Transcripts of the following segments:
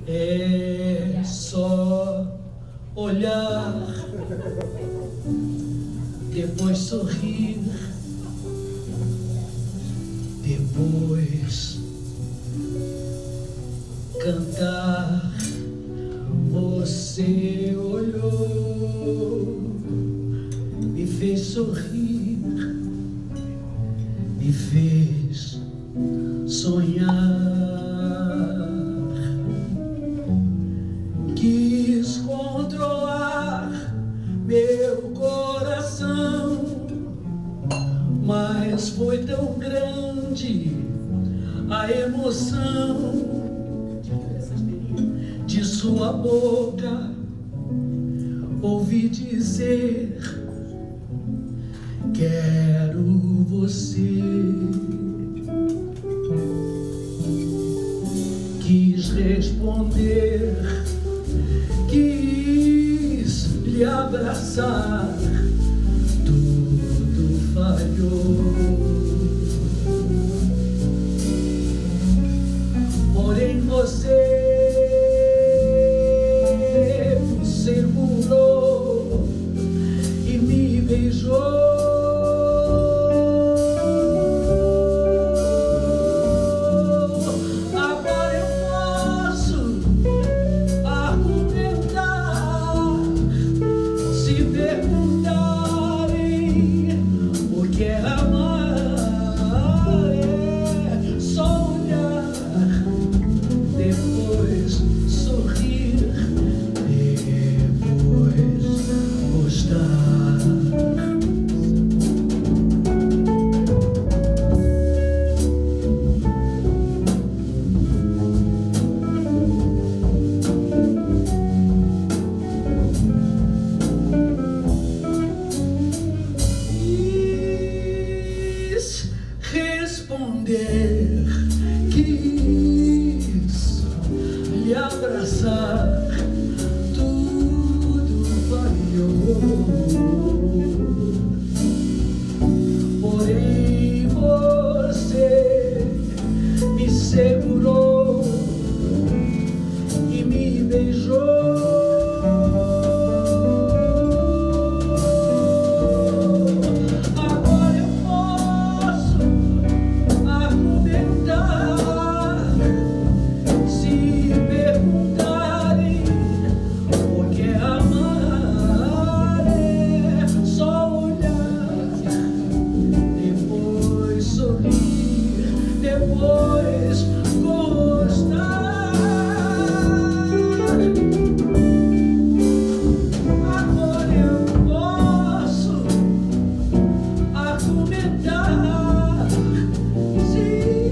É só olhar, depois sorrir, depois cantar. Você olhou, me fez sorrir, me fez sonhar. Quis controlar meu coração, mas foi tão grande a emoção de sua boca. Ouvi dizer: quero você. Quis responder, quis lhe abraçar, tudo falhou. Porém você me segurou e me beijou. Se perguntarem o que é amar, é só olhar, depois sorrir, depois gostar. Responder, quis lhe abraçar, tudo falhou. Porém você me segurou e me beijou. Depois gostar. Agora eu posso argumentar. Se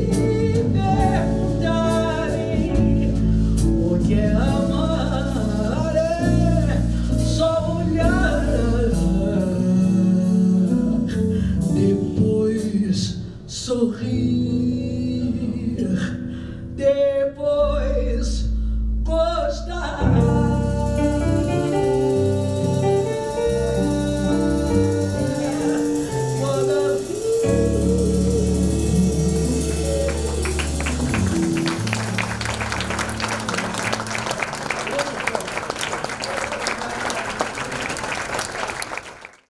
perguntarem o que é amar, é só olhar, depois sorrir.